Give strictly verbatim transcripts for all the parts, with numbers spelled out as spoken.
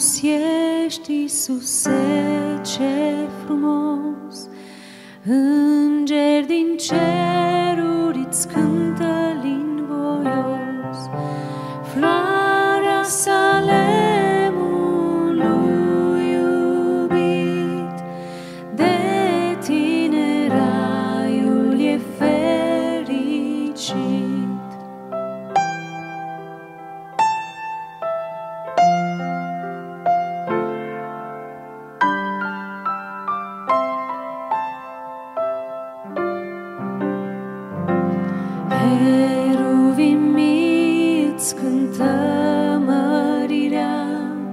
frumos ești, Iisuse, ce frumos! Îngeri din ceruri îți cântă lin voios, floarea Salemului iubit, de tine raiul e fericit. Heruvimii îți cântă mărirea,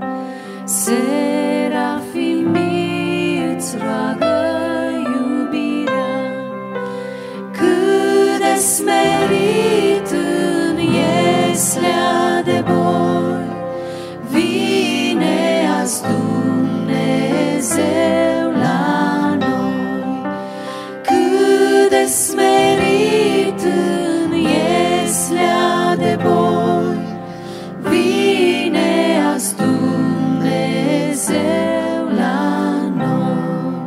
serafimii îți roagă iubirea. Cât de smerit în ieslea de boi vine azi Dumnezeu la noi. Cât de smerit în ieslea de boi vine azi Dumnezeu la noi.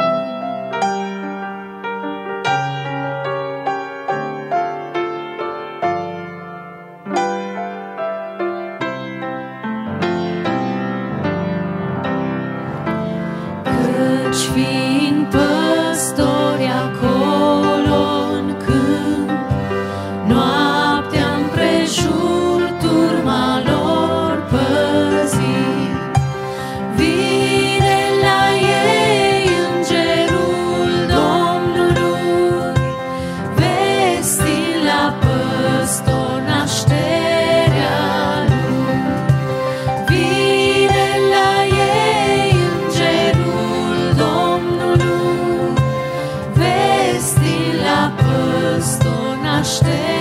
Căci fiind păstori acolo-n câmp, noaptea împrejur turma lor păzi, vine la ei îngerul Domnului, vestind la păstor nașterea lui. Vine la ei îngerul Domnului, vestind la păstor nașterea